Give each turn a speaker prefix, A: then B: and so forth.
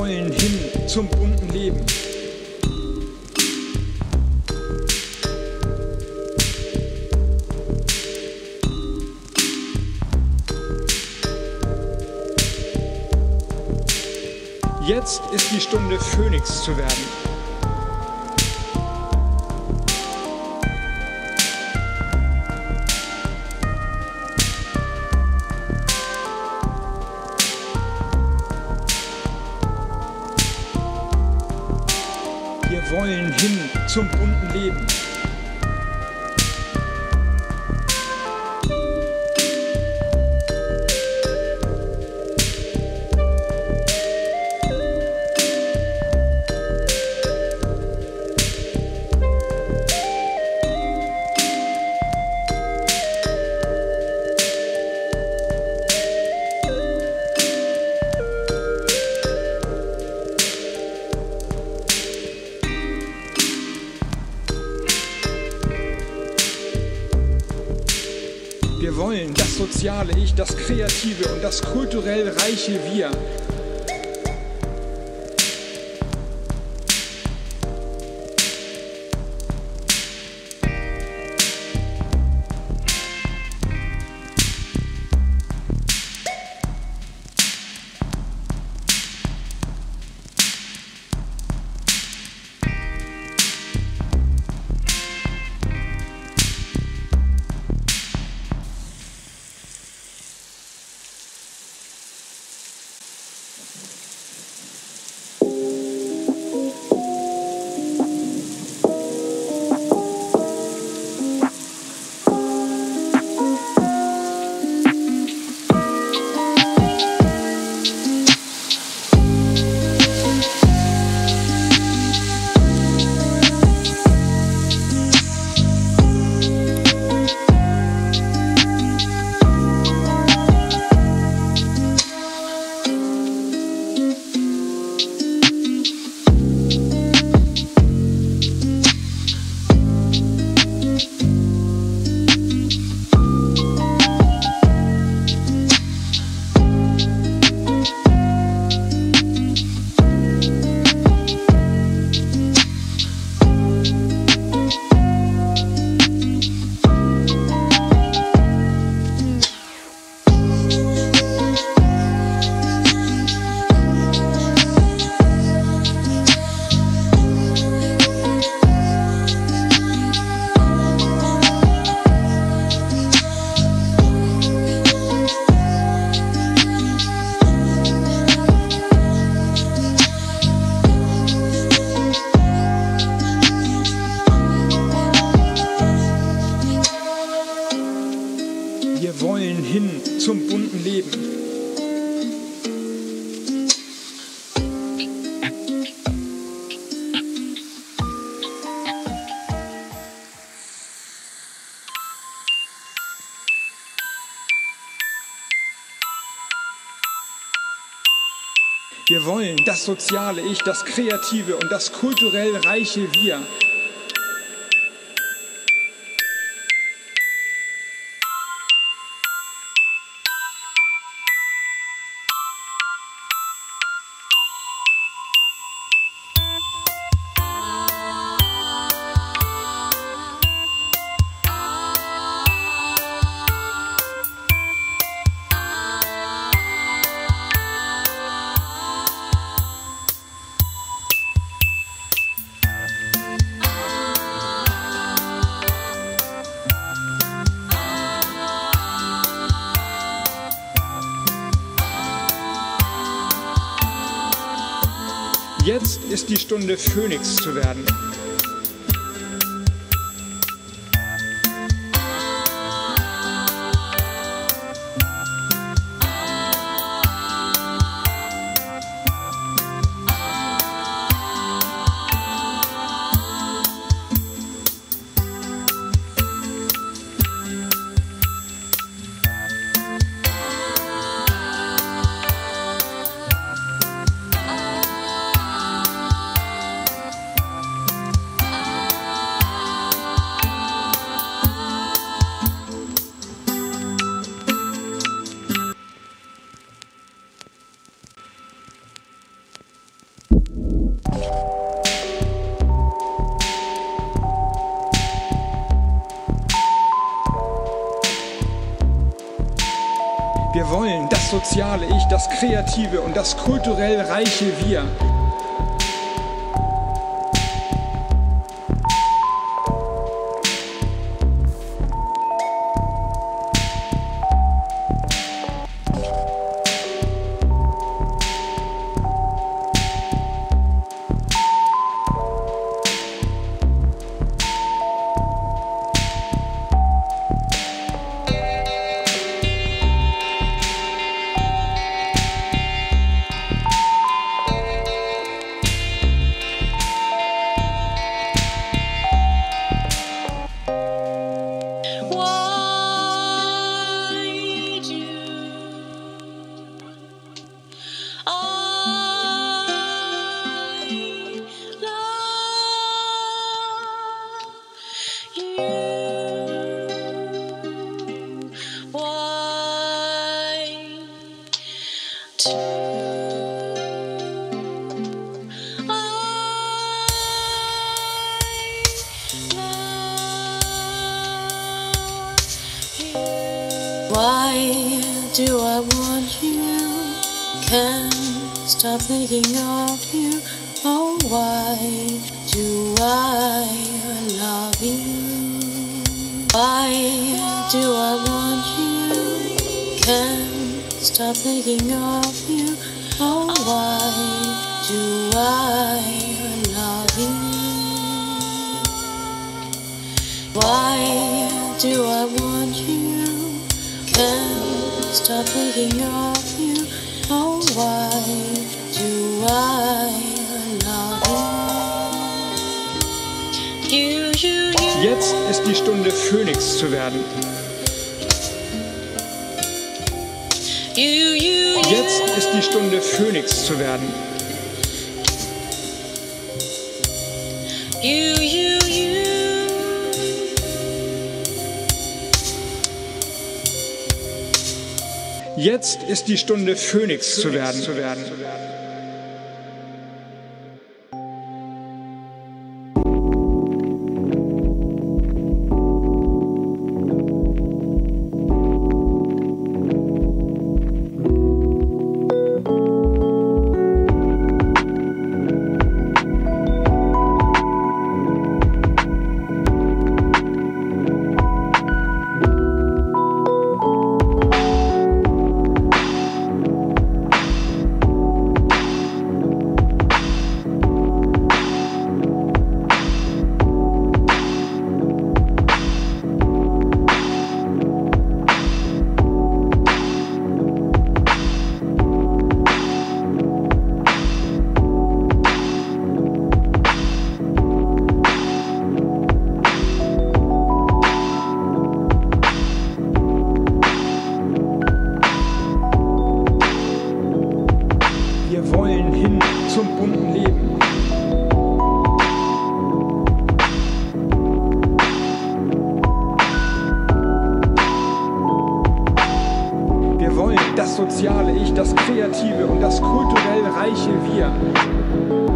A: wollen hin zum bunten Leben. Jetzt ist die Stunde, Phönix zu werden. Wir wollen hin zum bunten Leben. Wir wollen das soziale Ich, das kreative und das kulturell reiche Wir. Wir wollen hin zum bunten Leben. Wir wollen das soziale Ich, das kreative und das kulturell reiche Wir. Jetzt ist die Stunde, Phönix zu werden. Wir wollen das soziale Ich, das kreative und das kulturell reiche Wir.
B: Why do I want you? Can't stop thinking of you. Oh, why do I love you? Why do I want you? Can't stop thinking of you. Oh, why do I love you? Why do I want you? Can't stop thinking of you. Oh, why do I love you?
A: Jetzt ist die Stunde, Phönix zu werden. Jetzt ist die Stunde, Phönix zu werden. Jetzt ist die Stunde, Phönix zu werden. Wir wollen hin zum bunten Leben. Wir wollen das soziale Ich, das kreative und das kulturell reiche Wir.